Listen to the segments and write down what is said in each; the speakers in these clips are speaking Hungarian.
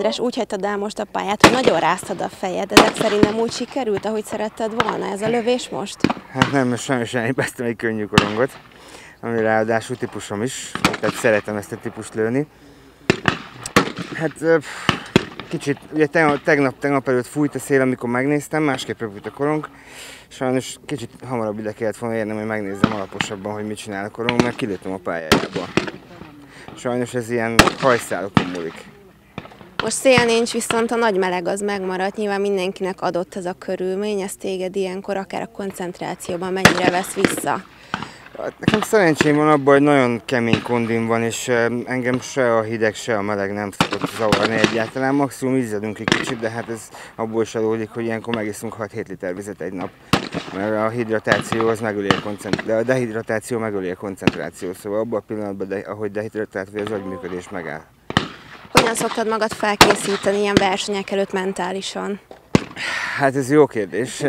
András, úgy hagytad el most a pályát, hogy nagyon ráztad a fejed. Ezek szerint nem úgy sikerült, ahogy szeretted volna ez a lövés most? Hát nem, sajnos elhibáztam egy könnyű korongot, ami ráadásul típusom is, tehát szeretem ezt a típust lőni. Hát kicsit, ugye tegnap előtt fújt a szél, amikor megnéztem, másképp repült a korong. Sajnos kicsit hamarabb ide kellett volna érnem, hogy megnézzem alaposabban, hogy mit csinál a korong, mert kilőttem a pályájába. Sajnos ez ilyen hajszálokon múlik. Most szél nincs, viszont a nagy meleg az megmaradt. Nyilván mindenkinek adott ez a körülmény, ez téged ilyenkor akár a koncentrációban mennyire vesz vissza? Nekem szerencsém van abban, hogy nagyon kemény kondim van, és engem se a hideg, se a meleg nem szokott zavarni egyáltalán. Maximum izzadunk egy kicsit, de hát ez abból is adódik, hogy ilyenkor megiszunk 6-7 liter vizet egy nap. Mert a hidratáció az megöli a koncentrációt, de a dehidratáció megöli a koncentrációt, szóval abban a pillanatban, ahogy dehidratált vagy, az agyműködés megáll. Hogyan szoktad magad felkészíteni ilyen versenyek előtt mentálisan? Hát ez jó kérdés.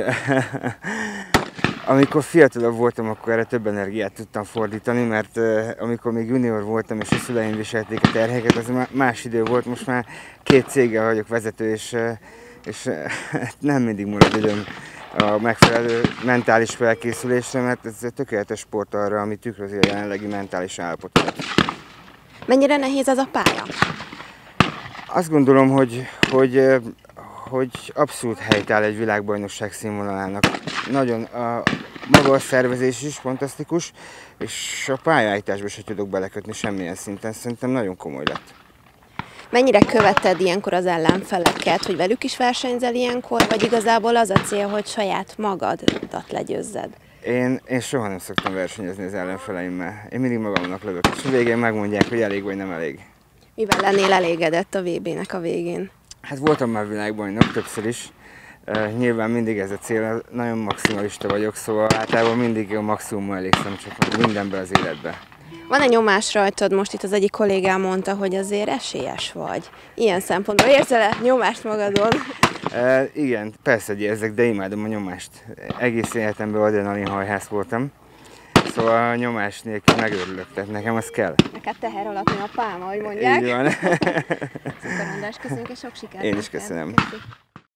Amikor fiatalabb voltam, akkor erre több energiát tudtam fordítani, mert amikor még junior voltam és a szüleim viselték a terheket, az más idő volt, most már 2 céggel vagyok vezető, és nem mindig marad időm a megfelelő mentális felkészülésre, mert ez egy tökéletes sport arra, ami tükrözi a jelenlegi mentális állapotot. Mennyire nehéz ez a pálya? Azt gondolom, hogy abszolút helyt áll egy világbajnokság színvonalának. Nagyon maga a szervezés is fantasztikus, és a pályaállításba se tudok belekötni semmilyen szinten. Szerintem nagyon komoly lett. Mennyire követed ilyenkor az ellenfeleket, hogy velük is versenyzel ilyenkor, vagy igazából az a cél, hogy saját magadat legyőzzed? Én soha nem szoktam versenyezni az ellenfeleimmel. Én mindig magamnak lövök, és a végén megmondják, hogy elég vagy nem elég. Mivel lennél elégedett a VB-nek a végén? Hát voltam már világbajnok többször is. Nyilván mindig ez a cél, nagyon maximalista vagyok, szóval általában mindig a maximummal elégszem, csak mindenben az életben. Van-e nyomás rajtad? Most itt az egyik kollégám mondta, hogy azért esélyes vagy. Ilyen szempontból érzel-e nyomást magadon? Igen, persze, hogy érzek, de imádom a nyomást. Egész életemben adrenalinhajhász voltam. Szóval a nyomás nélkül megörülök, tehát nekem az kell. Neked teher alatt a pálma, hogy mondják. Így van. Szuper, András, köszönjük és sok sikert! Én is köszönöm. Neked.